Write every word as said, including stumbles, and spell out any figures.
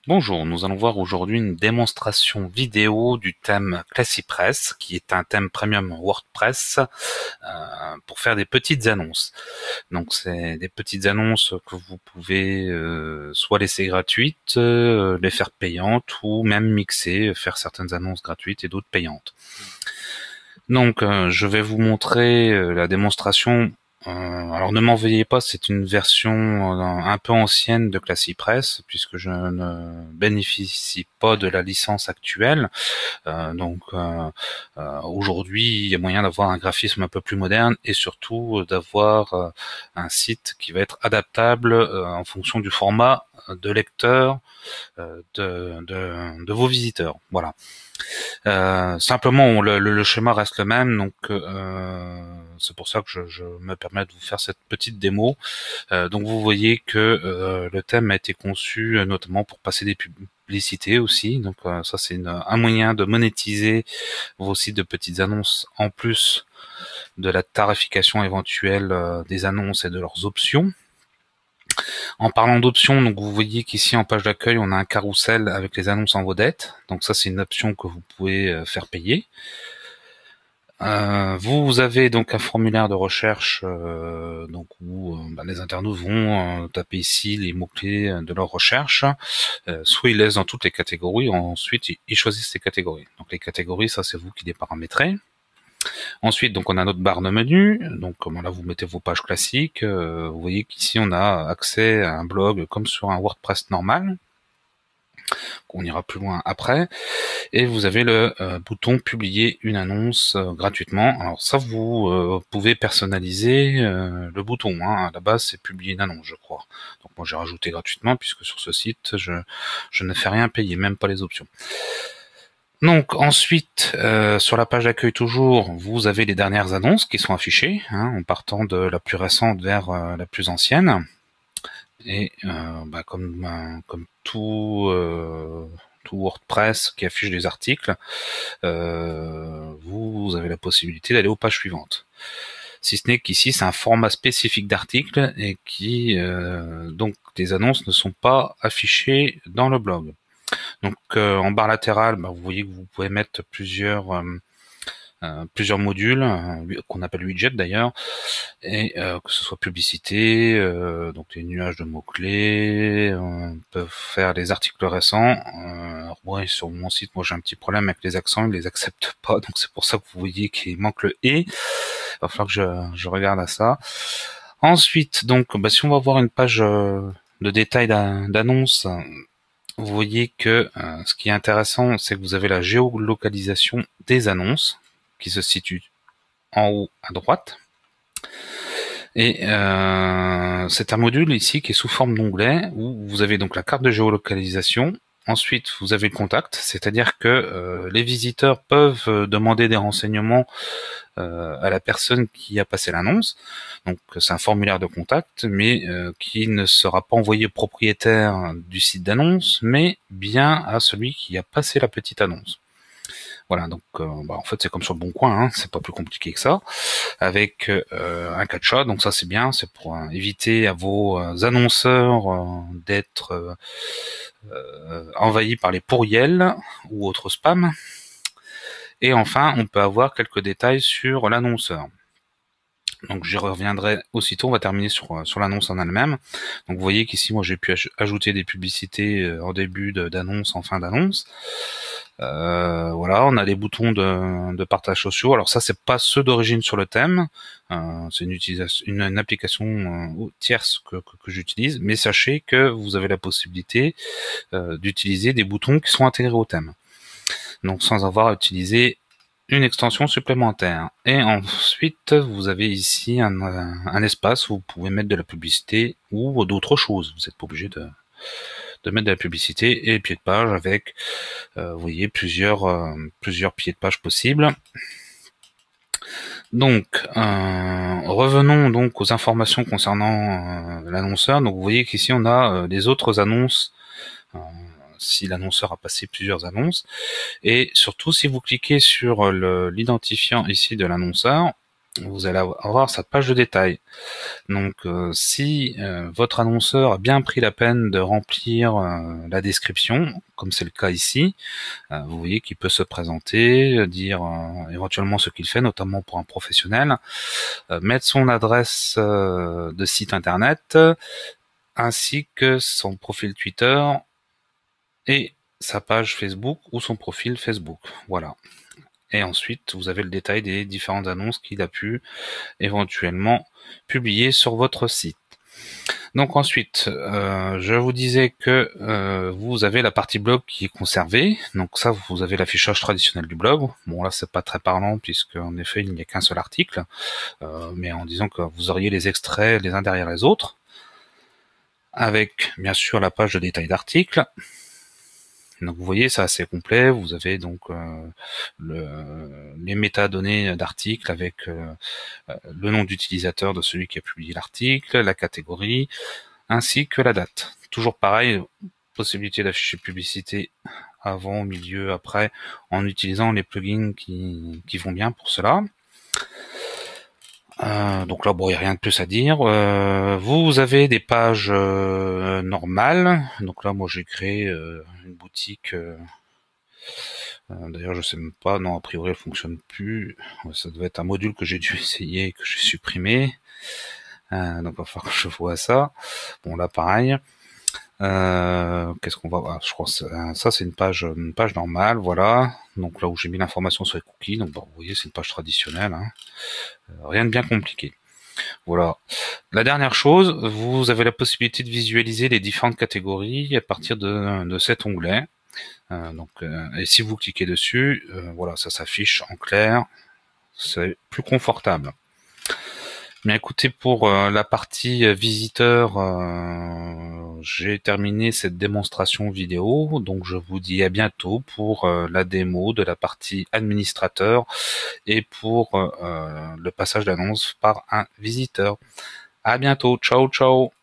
Bonjour, nous allons voir aujourd'hui une démonstration vidéo du thème ClassyPress, qui est un thème premium WordPress euh, pour faire des petites annonces. Donc c'est des petites annonces que vous pouvez euh, soit laisser gratuites, euh, les faire payantes, ou même mixer, faire certaines annonces gratuites et d'autres payantes. Donc euh, je vais vous montrer euh, la démonstration. Euh, alors ne m'en veuillez pas, c'est une version euh, un peu ancienne de ClassyPress, puisque je ne bénéficie pas de la licence actuelle. Euh, donc euh, euh, aujourd'hui, il y a moyen d'avoir un graphisme un peu plus moderne et surtout euh, d'avoir euh, un site qui va être adaptable euh, en fonction du format de lecteur euh, de, de, de vos visiteurs. Voilà. Euh, simplement, le, le, le schéma reste le même, donc euh, c'est pour ça que je, je me permets de vous faire cette petite démo. Euh, donc vous voyez que euh, le thème a été conçu euh, notamment pour passer des publicités aussi. Donc euh, ça c'est un moyen de monétiser vos sites de petites annonces en plus de la tarification éventuelle euh, des annonces et de leurs options. En parlant d'options, donc vous voyez qu'ici en page d'accueil, on a un carrousel avec les annonces en vedette. Donc ça, c'est une option que vous pouvez faire payer. Euh, vous avez donc un formulaire de recherche euh, donc où euh, bah, les internautes vont euh, taper ici les mots-clés de leur recherche. Euh, soit ils laissent dans toutes les catégories, ensuite ils choisissent les catégories. Donc les catégories, ça c'est vous qui les paramétrez. Ensuite, donc on a notre barre de menu. Donc là, vous mettez vos pages classiques. Euh, vous voyez qu'ici, on a accès à un blog comme sur un WordPress normal. On ira plus loin après. Et vous avez le euh, bouton publier une annonce euh, gratuitement. Alors ça, vous euh, pouvez personnaliser euh, le bouton. Hein. À la base, c'est publier une annonce, je crois. Donc moi, j'ai rajouté gratuitement puisque sur ce site, je, je ne fais rien payer, même pas les options. Donc ensuite, euh, sur la page d'accueil toujours, vous avez les dernières annonces qui sont affichées, hein, en partant de la plus récente vers euh, la plus ancienne. Et euh, bah, comme, euh, comme tout, euh, tout WordPress qui affiche des articles, euh, vous avez la possibilité d'aller aux pages suivantes. Si ce n'est qu'ici, c'est un format spécifique d'article et qui euh, donc les annonces ne sont pas affichées dans le blog. Donc euh, en barre latérale, bah, vous voyez que vous pouvez mettre plusieurs euh, euh, plusieurs modules euh, qu'on appelle widgets d'ailleurs, et euh, que ce soit publicité, euh, donc les nuages de mots clés, on peut faire les articles récents. Euh, alors, ouais, sur mon site, moi j'ai un petit problème avec les accents, ils les acceptent pas, donc c'est pour ça que vous voyez qu'il manque le et. Il va falloir que je, je regarde à ça. Ensuite, donc, bah, si on va voir une page euh, de détail d'annonce, vous voyez que euh, ce qui est intéressant, c'est que vous avez la géolocalisation des annonces qui se situe en haut à droite. Et euh, c'est un module ici qui est sous forme d'onglet où vous avez donc la carte de géolocalisation. Ensuite, vous avez le contact, c'est-à-dire que euh, les visiteurs peuvent euh, demander des renseignements euh, à la personne qui a passé l'annonce. Donc c'est un formulaire de contact, mais euh, qui ne sera pas envoyé au propriétaire du site d'annonce, mais bien à celui qui a passé la petite annonce. Voilà, donc euh, bah, en fait c'est comme sur le Bon Coin, hein, c'est pas plus compliqué que ça, avec euh, un captcha. Donc ça c'est bien, c'est pour euh, éviter à vos euh, annonceurs euh, d'être euh, euh, envahis par les pourriels ou autres spams. Et enfin, on peut avoir quelques détails sur l'annonceur. Donc j'y reviendrai aussitôt, on va terminer sur, sur l'annonce en elle-même. Donc vous voyez qu'ici, moi j'ai pu ajouter des publicités en début d'annonce, en fin d'annonce. Euh, voilà, on a les boutons de, de partage sociaux. Alors ça, c'est pas ceux d'origine sur le thème. Euh, c'est une, utilisation, une, une application euh, tierce que, que, que j'utilise. Mais sachez que vous avez la possibilité euh, d'utiliser des boutons qui sont intégrés au thème. Donc sans avoir à utiliser une extension supplémentaire. Et ensuite, vous avez ici un, un espace où vous pouvez mettre de la publicité ou d'autres choses. Vous n'êtes pas obligé de, de mettre de la publicité et pieds de page avec, euh, vous voyez, plusieurs, euh, plusieurs pieds de page possibles. Donc, euh, revenons donc aux informations concernant euh, l'annonceur. Donc, vous voyez qu'ici, on a euh, les autres annonces, euh, si l'annonceur a passé plusieurs annonces. Et surtout, si vous cliquez sur l'identifiant ici de l'annonceur, vous allez avoir cette page de détail. Donc euh, si euh, votre annonceur a bien pris la peine de remplir euh, la description, comme c'est le cas ici, euh, vous voyez qu'il peut se présenter, dire euh, éventuellement ce qu'il fait, notamment pour un professionnel, euh, mettre son adresse euh, de site internet, ainsi que son profil Twitter et sa page Facebook ou son profil Facebook. Voilà. Et ensuite, vous avez le détail des différentes annonces qu'il a pu éventuellement publier sur votre site. Donc ensuite, euh, je vous disais que euh, vous avez la partie blog qui est conservée. Donc ça, vous avez l'affichage traditionnel du blog. Bon là, c'est pas très parlant puisque en effet, il n'y a qu'un seul article, euh, mais en disant que vous auriez les extraits les uns derrière les autres, avec bien sûr la page de détail d'article. Donc vous voyez, c'est assez complet. Vous avez donc euh, le, les métadonnées d'articles avec euh, le nom d'utilisateur de celui qui a publié l'article, la catégorie, ainsi que la date. Toujours pareil, possibilité d'afficher publicité avant, au milieu, après, en utilisant les plugins qui, qui vont bien pour cela. Euh, donc là, bon, il n'y a rien de plus à dire. Euh, vous avez des pages euh, normales. Donc là, moi, j'ai créé euh, une boutique. Euh, euh, D'ailleurs, je sais même pas. Non, a priori, elle fonctionne plus. Ouais, ça devait être un module que j'ai dû essayer et que j'ai supprimé. Euh, donc, il va falloir que je vois ça. Bon, là, pareil. Euh, Qu'est-ce qu'on va voir? Je crois que ça, c'est une page, une page normale, voilà. Donc là où j'ai mis l'information sur les cookies. Donc, bah, vous voyez, c'est une page traditionnelle. Hein. Euh, rien de bien compliqué. Voilà. La dernière chose, vous avez la possibilité de visualiser les différentes catégories à partir de, de cet onglet. Euh, donc, euh, et si vous cliquez dessus, euh, voilà, ça s'affiche en clair. C'est plus confortable. Mais écoutez, pour euh, la partie euh, visiteur, euh, j'ai terminé cette démonstration vidéo. Donc, je vous dis à bientôt pour euh, la démo de la partie administrateur et pour euh, le passage d'annonce par un visiteur. À bientôt. Ciao, ciao.